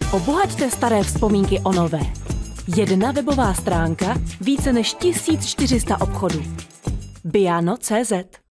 Obohaťte staré vzpomínky o nové. Jedna webová stránka, více než 1400 obchodů. Biano.cz